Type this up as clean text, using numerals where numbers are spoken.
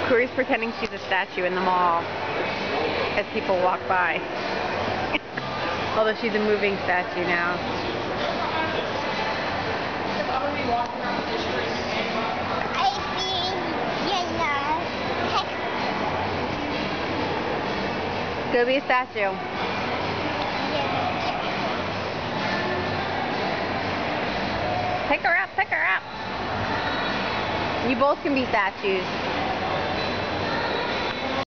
Cori's pretending she's a statue in the mall as people walk by. Although she's a moving statue now. Go be a statue. Pick her up, pick her up. You both can be statues.